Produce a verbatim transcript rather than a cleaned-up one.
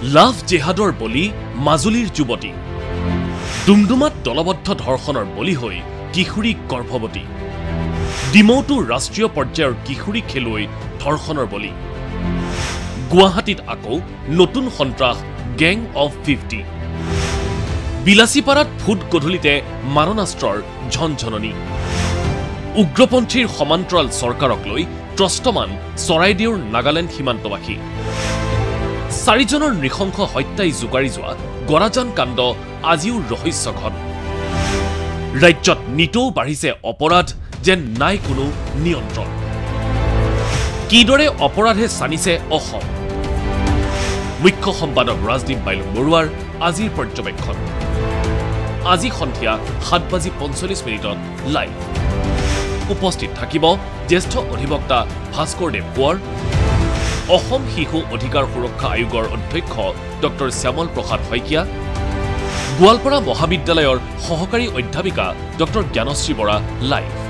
লাভ জেহাদৰ বলি মাজুলীৰ যুৱতী ডুমডুমাত দলবদ্ধ ধৰ্ষণৰ বলি হৈ কিশোৰী গৰ্ভৱতী ডিমৌটো ৰাষ্ট্ৰীয় পৰ্যায়ৰ কিশোৰী খেলুৱৈ ধৰ্ষণৰ বলি গুৱাহাটীত আকৌ নতুন সন্ত্ৰাস গেং অফ ফিফটি বিলাসীপাৰাত ফুট গধূলিতে মাৰণাস্ত্ৰৰ ঝনঝননি উগ্ৰপন্থীৰ সমান্তৰাল চৰকাৰক লৈ ত্ৰস্তমান চৰাইদেউৰ নাগালেণ্ড সীমান্তবাসী চাৰিজনৰ নৃশংস হত্যাই জোকাৰি যোৱা গৰাজান কাণ্ড আজিও ৰহস্যঘন ৰাজ্যত নিতৌ বাঢ়িছে অপৰাধ যেন নাই কোনো নিয়ন্ত্ৰণ কিদৰে অপৰাধে চানিছে অসম মুখ্য সম্পাদক ৰাজদীপ বাইলুং বৰুৱাৰ আজিৰ পৰ্যবেক্ষণ আজি সন্ধিয়া সাত বাজি পঞ্চল্লিছ মিনিটত লাইভ উপস্থিত থাকিব জ্যেষ্ঠ অধিবক্তা ভাস্কৰদেৱ কোঁৱৰ অসম শিশু অধিকাৰ সুৰক্ষা আয়োগৰ অধ্যক্ষ ডক্টৰ শ্যামল প্ৰসাদ শইকীয়া গোৱালপাৰা মহাবিদ্যালয়ৰ সহকাৰী অধ্যাপিকা ডক্টৰ জ্ঞানশ্ৰী বৰা লাইভ